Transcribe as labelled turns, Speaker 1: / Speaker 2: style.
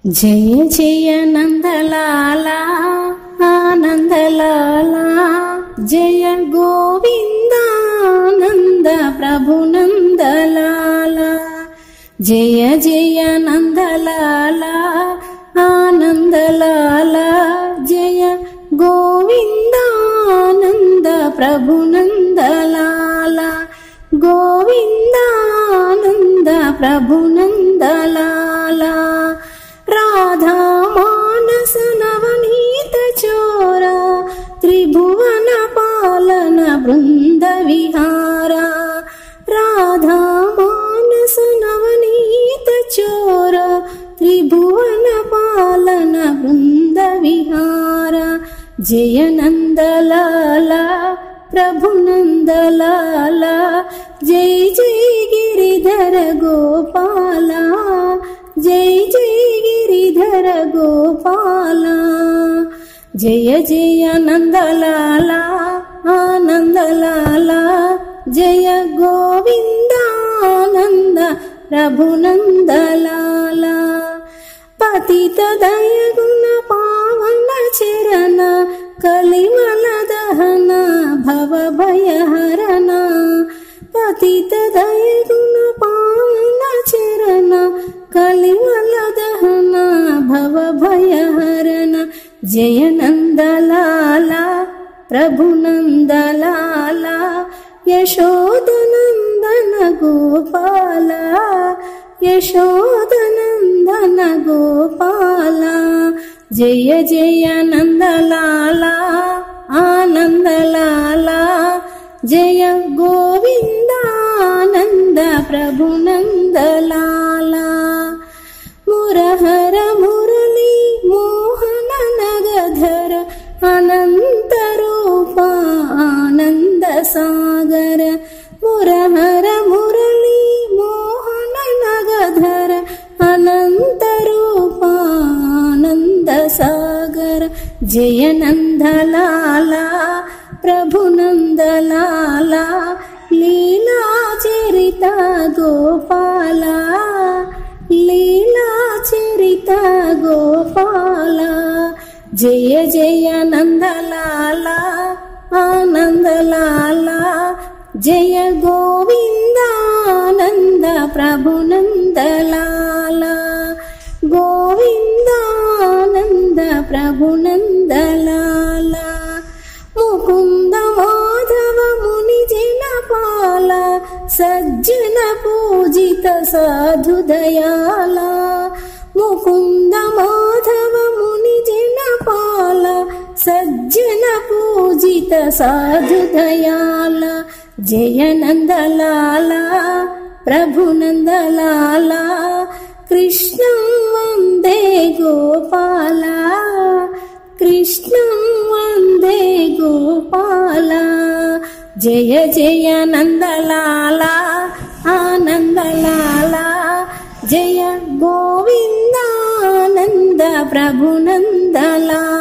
Speaker 1: జయ జయ నందలాలా ఆనందలాలా, జయ గోవిందానంద ప్రభు నందలాలా. జయ జయ నందలాలా ఆనందలాలా, జయ గోవిందానంద ప్రభు నందలాలా. గోవిందానంద ప్రభు నందలాలా. రాధా మానస నవనీత చోరా, త్రిభువన పాలన బృంద విహారా. రాధా మానస నవనీత చోరా, త్రిభువన పాలన బృంద విహారా. జయ నందలాలా ప్రభు నందలాలా, జై జై గిరిధర గోపాల, జై జై గిరిధర గోపాల. జయ జయ నందలాలా ఆనందలాలా, జయ గోవిందానంద ప్రభు నందలాలా. పతిత దయగుణ పావన చరణ, కలిమల దహన భవ భయహరణ. పతిత దయగుణ పావన చరణ, కలిమల దహన భవ భయహరణ. జయ నందలాలా ప్రభు నందలాలా, యశోదనందన గోపాల, యశోదనందన గోపాల. జయ జయ నందలాలా ఆనందలాలా, జయ గోవిందానంద ప్రభు నందలాలా. మురహర మురళీ మోహన నగధర, అనంత రూప ఆనంద సాగర. మురహర మురళీ మోహన నగధర, అనంత రూప ఆనంద సాగర. జయ నందలాలా ప్రభు నందలాలా, లీలా చరిత గోపాల, లీలా చరిత గోపాల. జయ జయ నందలాలా ఆనందలాలా, జయ గోవిందానంద ప్రభు నందలాలా. గోవిందానంద ప్రభు నందలాలా. ముకుంద మాధవ ముని జనపాల, సజ్జన పూజిత సాధు దయాల. ముకుంద మాధవ ముని జనపాల, సజ్జన పూజిత సాధు దయాల. జయ నందలాలా ప్రభు నందలాలా, కృష్ణం వందే గోపాల, కృష్ణం వందే గోపాల. జయ జయ నందలాలా ఆనందలాలా, జయ గోవిందానంద ప్రభు నందలాలా.